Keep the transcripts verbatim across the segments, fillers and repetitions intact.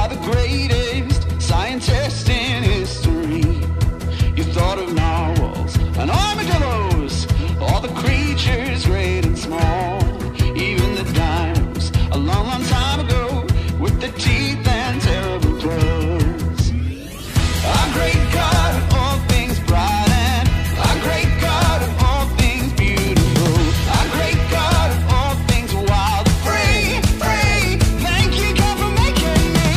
the greatest scientist in history. You thought of narwhals and armadillos, all the creatures great and small, even the dinos a long, long time ago, with their teeth and terrible claws. Our great God of all things bright and our great God of all things beautiful, our great God of all things wild and free, free. Thank you, God, for making me.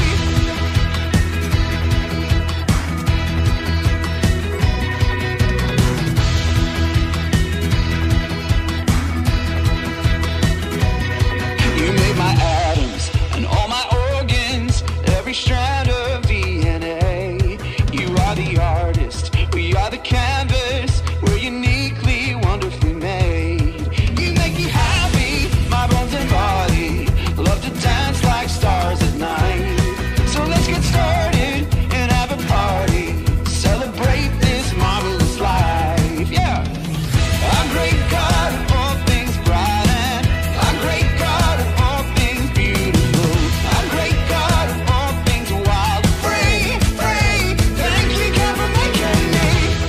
You made my atoms and all my organs, every strand of D N A. You are the artist, we are the canvas, we're uniquely, wonderfully made. You make me happy, my bones and body, love to dance like stars at night. So let's get started and have a party, celebrate this marvelous life, yeah. Our great God of all things bright and our great God of all things beautiful, our great God of all things wild and free, free. Thank you, God, for making me.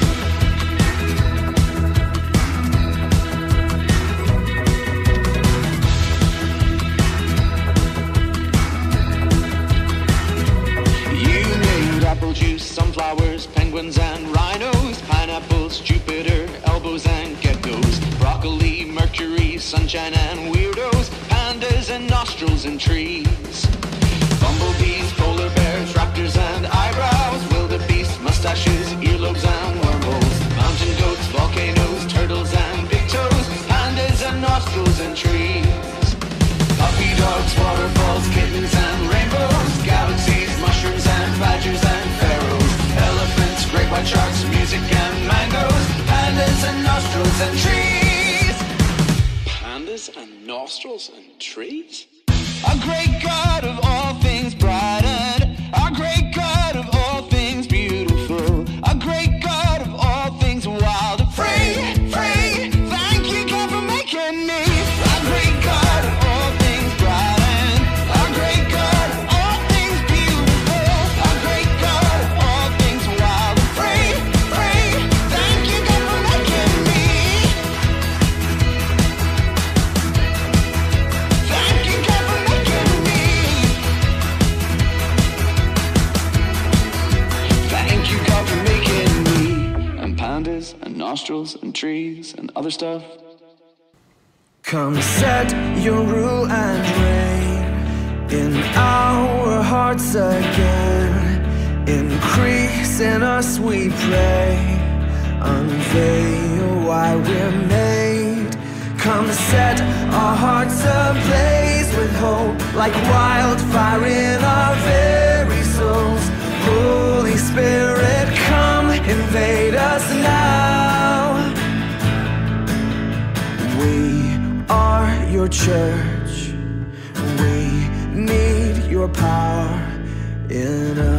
You made apple juice, sunflowers, penguins and rhinos, pineapples, Jupiter, elbows and geckos, broccoli, mercury, sunshine and weirdos, pandas and nostrils and trees, bumblebees, polar bears, raptors and eyebrows, wildebeest, mustaches, earlobes and wormholes, mountain goats, volcanoes, turtles and big toes, pandas and nostrils and trees, puppy dogs, waterfalls, kittens and rainbows, galaxies, mushrooms and badgers and pharaohs, elephants, great white sharks, music and mangoes, pandas and nostrils and trees. Pandas and nostrils and trees? Our great God of all things bright and our great God of all things beautiful, our great God of all things wild and free, free. Thank you, God, for making me. Our great God of all things bright and our great God of all things beautiful, our great God of all things wild and free, free. Thank you, God, for making me. Thank you, God, for making me. Thank you, God, for making me. And pandas and nostrils and trees and other stuff. Come set your rule and reign in our hearts again. Increase in us, we pray. Unveil why we're made. Come set our hearts ablaze with hope, like wildfire in our very souls. Holy Spirit, come invade us now. We are your church. We need your power in us.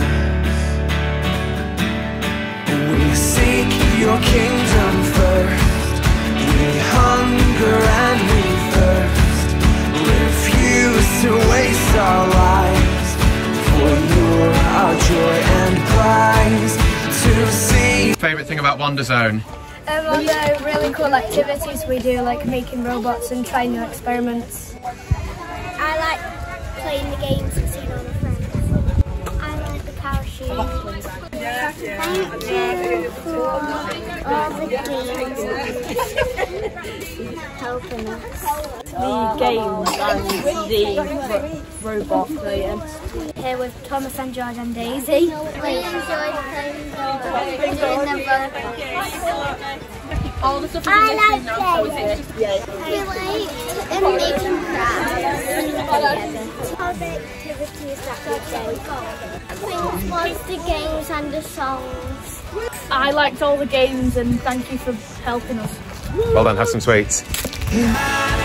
We seek your kingdom first. We hunger and we thirst. Refuse to waste our lives, for you're our joy and prize to see. Favourite thing about Wonderzone? Um, all the really cool activities we do, like making robots and trying new experiments. I like playing the games and seeing all my friends. I like the parachute. Thank you for all the games helping us. The games and the robot playing. Here with Thomas and George and Daisy. We enjoyed playing doing the All the stuff I like playing. We like making crafts. All the activities that we do. Things was the games and the songs. I liked all the games and thank you for helping us. Well done, have some sweets. Yeah.